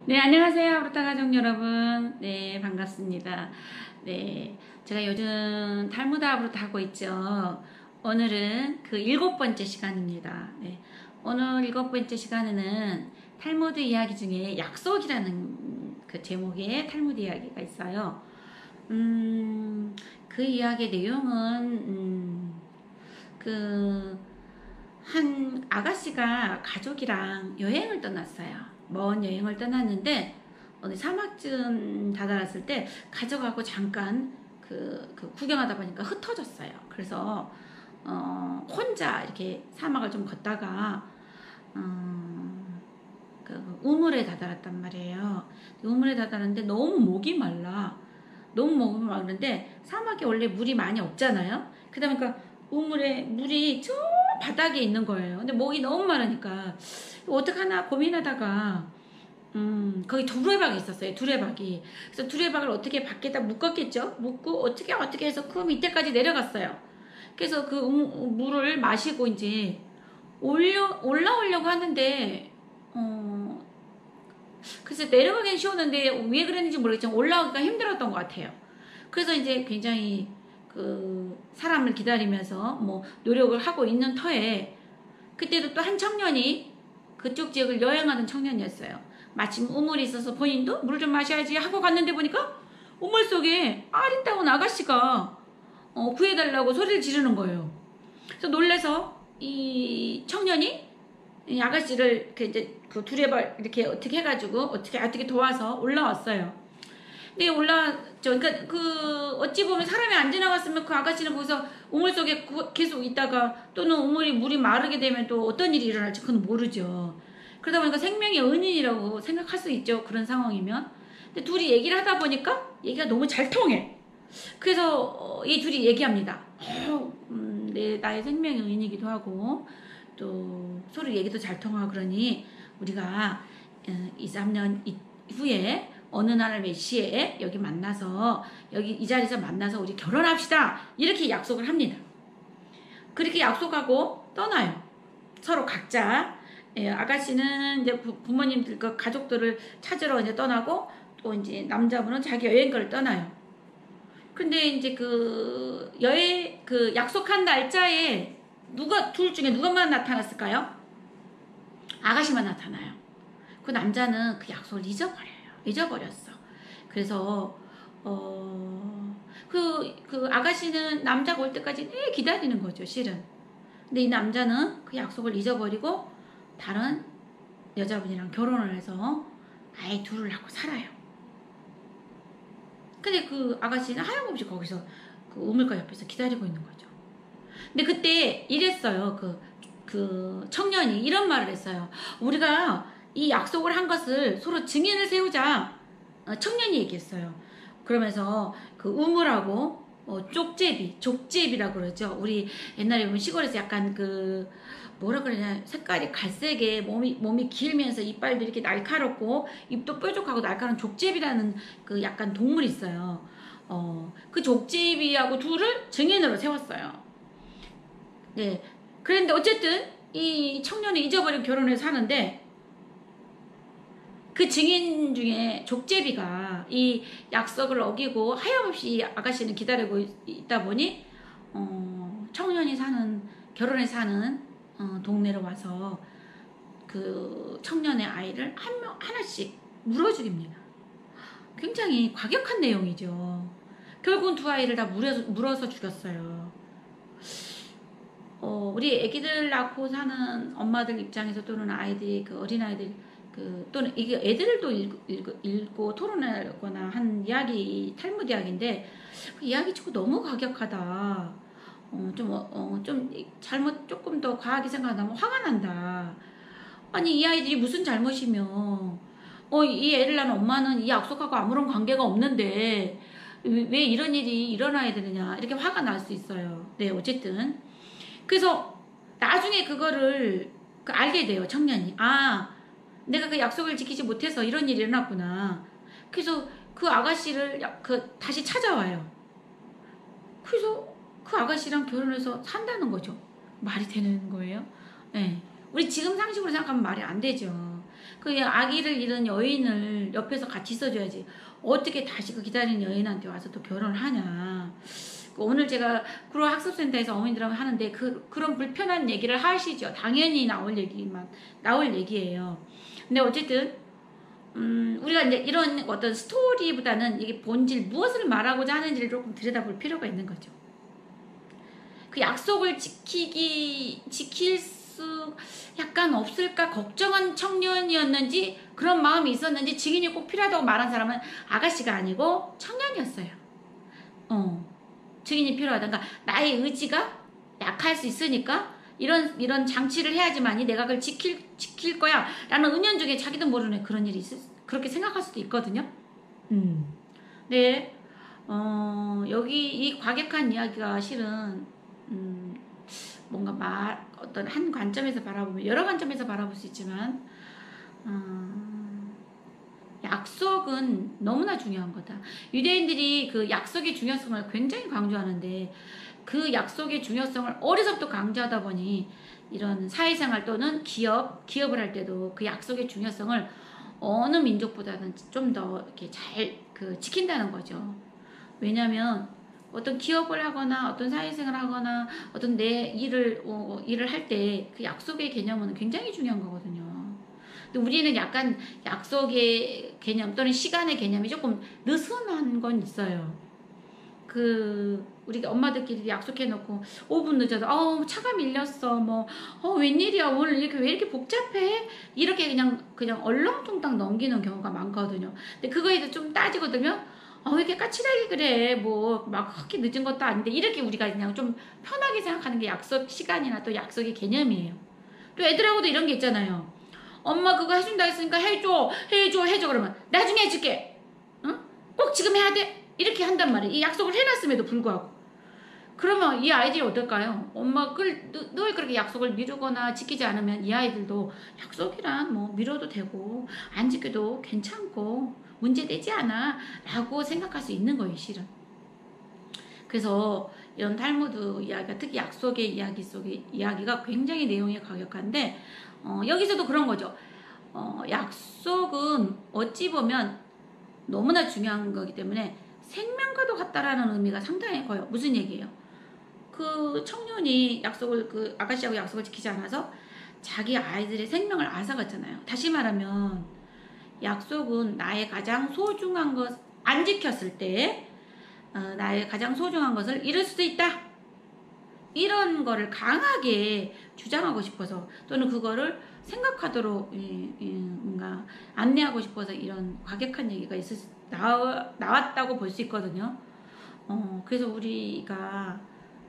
네, 안녕하세요. 브루타 가족 여러분. 네, 반갑습니다. 네, 제가 요즘 탈무드 아브루타 하고 있죠. 오늘은 그 7번째 시간입니다. 네, 오늘 7번째 시간에는 탈무드 이야기 중에 약속이라는 그 제목의 탈무드 이야기가 있어요. 그 이야기의 내용은, 한 아가씨가 가족이랑 여행을 떠났어요. 먼 여행을 떠났는데 어느 사막쯤 다다랐을 때 가족하고 잠깐 그 구경하다 보니까 흩어졌어요. 그래서 혼자 이렇게 사막을 좀 걷다가 그 우물에 다다랐단 말이에요. 우물에 다다랐는데 너무 목이 말라. 너무 목이 마르는데 사막에 원래 물이 많이 없잖아요. 그러다 보니까 우물에 물이 저 바닥에 있는 거예요. 근데 목이 너무 마르니까 어떡하나 고민하다가 거기 두레박이 있었어요. 두레박이. 그래서 두레박을 어떻게 밖에다 묶었겠죠. 묶고 어떻게 해서 그 밑에까지 내려갔어요. 그래서 그 물을 마시고 이제 올라오려고 하는데 글쎄 내려가긴 쉬웠는데 왜 그랬는지 모르겠지만 올라오기가 힘들었던 것 같아요. 그래서 이제 굉장히 그 사람을 기다리면서 뭐 노력을 하고 있는 터에 그때도 또 한 청년이 그쪽 지역을 여행하는 청년이었어요. 마침 우물이 있어서 본인도 물 좀 마셔야지 하고 갔는데 보니까 우물 속에 아리따운 아가씨가 구해달라고 소리를 지르는 거예요. 그래서 놀래서 이 청년이 이 아가씨를 이제 그 두레발 이렇게 어떻게 해가지고 어떻게 도와서 올라왔어요. 근데 그러니까 그 어찌 보면 사람이 안 지나갔으면 그 아가씨는 거기서 우물 속에 계속 있다가 또는 물이 마르게 되면 또 어떤 일이 일어날지 그건 모르죠. 그러다 보니까 생명의 은인이라고 생각할 수 있죠. 그런 상황이면. 근데 둘이 얘기를 하다 보니까 얘기가 너무 잘 통해. 그래서 이 둘이 얘기합니다. 나의 생명의 은인이기도 하고 또 서로 얘기도 잘 통하고 그러니 우리가 2, 3년 후에 어느 날 몇 시에 여기 만나서 여기 이 자리에서 만나서 우리 결혼합시다 이렇게 약속을 합니다. 그렇게 약속하고 떠나요. 서로 각자. 아가씨는 이제 부모님들 그 가족들을 찾으러 이제 떠나고 또 이제 남자분은 자기 여행가를 떠나요. 근데 이제 그 여행 그 약속한 날짜에 둘 중에 누가만 나타났을까요? 아가씨만 나타나요. 그 남자는 그 약속을 잊어버렸어. 그래서 그 아가씨는 남자가 올 때까지 기다리는 거죠, 실은. 근데 이 남자는 그 약속을 잊어버리고 다른 여자분이랑 결혼을 해서 아이 둘을 낳고 살아요. 근데 그 아가씨는 하염없이 거기서 그 우물가 옆에서 기다리고 있는 거죠. 근데 그때 이랬어요. 그 청년이 이런 말을 했어요. 우리가 이 약속을 한 것을 서로 증인을 세우자. 청년이 얘기했어요. 그러면서 그 우물하고 족제비라고 그러죠. 우리 옛날에 보면 시골에서 약간 그 뭐라 그러냐 색깔이 갈색에 몸이 길면서 이빨도 이렇게 날카롭고 입도 뾰족하고 날카로운 족제비라는 그 약간 동물이 있어요. 그 족제비하고 둘을 증인으로 세웠어요. 네. 그런데 어쨌든 이 청년이 잊어버린 결혼을 사는데 그 증인 중에 족제비가 이 약속을 어기고 하염없이 아가씨는 기다리고 있다 보니 청년이 결혼해 사는 동네로 와서 그 청년의 아이를 하나씩 물어 죽입니다. 굉장히 과격한 내용이죠. 결국은 두 아이를 다 물어서 죽였어요. 우리 애기들 낳고 사는 엄마들 입장에서 또는 아이들이 그 어린아이들 또는 이게 애들도 읽고 토론하거나 한 이야기 탈무드 이야기인데 그 이야기 치고 너무 과격하다. 좀 잘못 조금 더 과하게 생각하면 화가 난다. 아니 이 아이들이 무슨 잘못이며 이 애를 낳은 엄마는 이 약속하고 아무런 관계가 없는데 왜 이런 일이 일어나야 되느냐 이렇게 화가 날 수 있어요. 네 어쨌든 그래서 나중에 그거를 알게 돼요. 청년이 내가 그 약속을 지키지 못해서 이런 일이 일어났구나. 그래서 그 아가씨를 다시 찾아와요. 그래서 그 아가씨랑 결혼해서 산다는 거죠. 말이 되는 거예요? 네. 우리 지금 상식으로 생각하면 말이 안 되죠. 그 아기를 잃은 여인을 옆에서 같이 있어줘야지. 어떻게 다시 그 기다리는 여인한테 와서 또 결혼을 하냐. 오늘 제가 구로 학습센터에서 어머니들하고 하는데 그런 불편한 얘기를 하시죠. 당연히 나올 얘기예요. 근데 어쨌든 우리가 이제 이런 어떤 스토리보다는 이게 본질 무엇을 말하고자 하는지를 조금 들여다볼 필요가 있는 거죠. 그 약속을 지킬 수 약간 없을까 걱정한 청년이었는지 그런 마음이 있었는지 증인이 꼭 필요하다고 말한 사람은 아가씨가 아니고 청년이었어요. 증인이 필요하다. 그러니까 나의 의지가 약할 수 있으니까 이런 장치를 해야지만이 내가 그걸 지킬 거야 라는 은연중에 자기도 모르는 그런 일이 그렇게 생각할 수도 있거든요. 네. 여기 이 과격한 이야기가 실은 뭔가 어떤 한 관점에서 바라보면 여러 관점에서 바라볼 수 있지만 약속은 너무나 중요한 거다. 유대인들이 그 약속의 중요성을 굉장히 강조하는데 그 약속의 중요성을 어려서부터 강조하다 보니 이런 사회생활 또는 기업을 할 때도 그 약속의 중요성을 어느 민족보다는 좀 더 이렇게 잘 지킨다는 거죠. 왜냐하면 어떤 기업을 하거나 어떤 사회생활을 하거나 어떤 내 일을 할 때 그 약속의 개념은 굉장히 중요한 거거든요. 근데 우리는 약간 약속의 개념 또는 시간의 개념이 조금 느슨한 건 있어요. 우리가 엄마들끼리 약속해놓고 5분 늦어서 차가 밀렸어 웬일이야 오늘 왜 이렇게 복잡해 이렇게 그냥 얼렁뚱땅 넘기는 경우가 많거든요. 근데 그거에 대해서 좀 따지고 들면 왜 이렇게 까칠하게 그래 막 그렇게 늦은 것도 아닌데 이렇게 우리가 그냥 좀 편하게 생각하는 게 약속 시간이나 또 약속의 개념이에요. 또 애들하고도 이런 게 있잖아요. 엄마 그거 해준다 했으니까 해줘 그러면 나중에 해줄게. 응? 꼭 지금 해야 돼 이렇게 한단 말이에요. 이 약속을 해놨음에도 불구하고. 그러면 이 아이들이 어떨까요? 엄마가 늘 그렇게 약속을 미루거나 지키지 않으면 이 아이들도 약속이란 미뤄도 되고 안 지켜도 괜찮고 문제되지 않아 라고 생각할 수 있는 거예요, 실은. 그래서 이런 탈무드 이야기가 특히 약속의 이야기 속의 이야기가 굉장히 내용이 과격한데 여기서도 그런 거죠. 약속은 어찌 보면 너무나 중요한 거기 때문에 생명과도 같다라는 의미가 상당히 커요. 무슨 얘기예요? 그 청년이 아가씨하고 약속을 지키지 않아서 자기 아이들의 생명을 앗아갔잖아요. 다시 말하면 약속은 나의 가장 소중한 것 안 지켰을 때 나의 가장 소중한 것을 잃을 수도 있다. 이런 거를 강하게 주장하고 싶어서 또는 그거를 생각하도록 뭔가 안내하고 싶어서 이런 과격한 얘기가 나왔다고 볼 수 있거든요. 그래서 우리가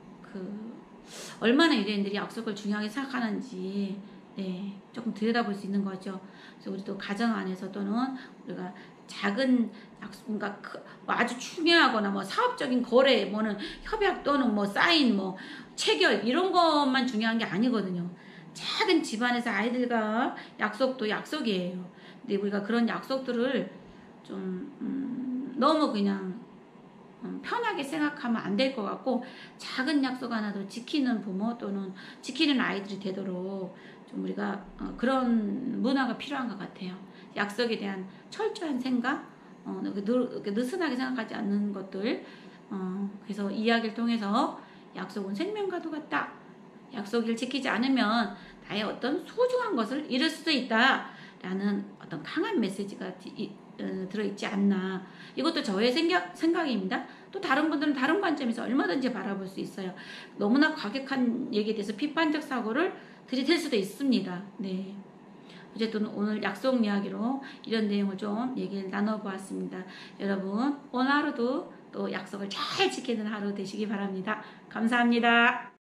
얼마나 유대인들이 약속을 중요하게 생각하는지 조금 들여다볼 수 있는 거죠. 그래서 우리도 가정 안에서 또는 우리가 작은 약속, 그러니까 아주 중요하거나 사업적인 거래, 협약 또는 사인, 체결 이런 것만 중요한 게 아니거든요. 작은 집안에서 아이들과 약속도 약속이에요. 근데 우리가 그런 약속들을 좀 너무 그냥 편하게 생각하면 안 될 것 같고 작은 약속 하나도 지키는 부모 또는 지키는 아이들이 되도록 좀 우리가 그런 문화가 필요한 것 같아요. 약속에 대한 철저한 생각, 느슨하게 생각하지 않는 것들. 그래서 이야기를 통해서 약속은 생명과도 같다. 약속을 지키지 않으면 나의 어떤 소중한 것을 잃을 수도 있다. 라는 어떤 강한 메시지가 들어있지 않나. 이것도 저의 생각입니다. 또 다른 분들은 다른 관점에서 얼마든지 바라볼 수 있어요. 너무나 과격한 얘기에 대해서 비판적 사고를 들이댈 수도 있습니다. 네. 어쨌든 오늘 약속 이야기로 이런 내용을 좀 얘기를 나눠보았습니다. 여러분 오늘 하루도 또 약속을 잘 지키는 하루 되시기 바랍니다. 감사합니다.